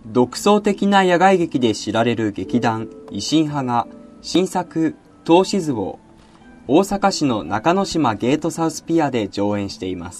独創的な野外劇で知られる劇団維新派が新作透視図を大阪市の中之島ゲートサウスピアで上演しています。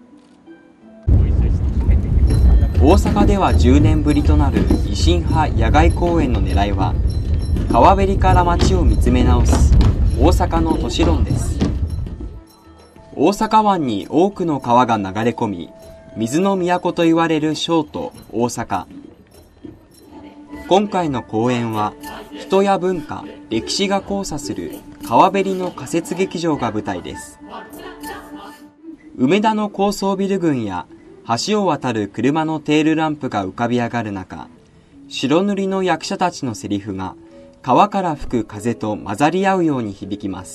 大阪では10年ぶりとなる維新派野外公演の狙いは、川べりから街を見つめ直す大阪の都市論です。大阪湾に多くの川が流れ込み、水の都と言われる小都大阪。今回の公演は、人や文化、歴史が交差する川べりの仮設劇場が舞台です。梅田の高層ビル群や橋を渡る車のテールランプが浮かび上がる中、白塗りの役者たちのセリフが川から吹く風と混ざり合うように響きます。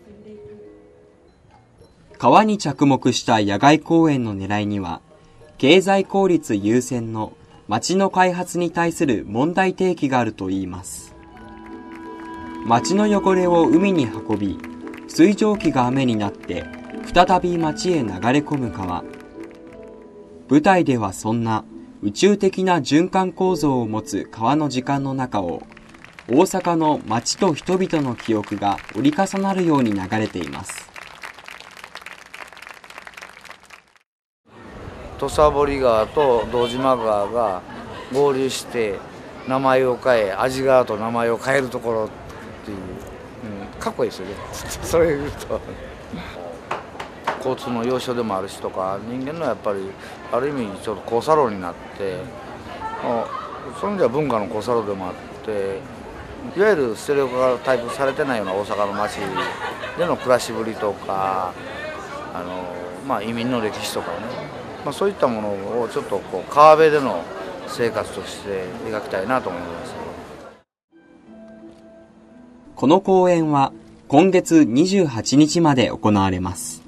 川に着目した野外公演の狙いには、経済効率優先の街の開発に対する問題提起があるといいます。街の汚れを海に運び、水蒸気が雨になって再び街へ流れ込む川。舞台ではそんな宇宙的な循環構造を持つ川の時間の中を、大阪の街と人々の記憶が折り重なるように流れています。 土佐堀川と堂島川が合流して名前を変え、味川と名前を変えるところっていう、かっこいいですよねそれ言うと交通の要所でもあるしとか、人間のやっぱりある意味ちょっと交差路になって、そういう意味では文化の交差路でもあって、いわゆるステレオタイプされてないような大阪の街での暮らしぶりとか、移民の歴史とかね、そういったものをちょっと川辺での生活として描きたいなと思います。 この公演は今月28日まで行われます。